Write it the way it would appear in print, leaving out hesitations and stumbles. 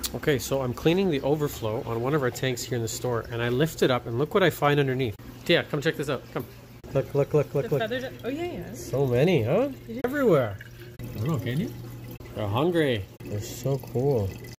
Okay, so I'm cleaning the overflow on one of our tanks here in the store, and I lift it up, and look what I find underneath. Tia, come check this out. Come. Look, look, look, look, look. Feathers. Oh, yeah. So many, huh? Everywhere. I don't know, can you? They're hungry. They're so cool.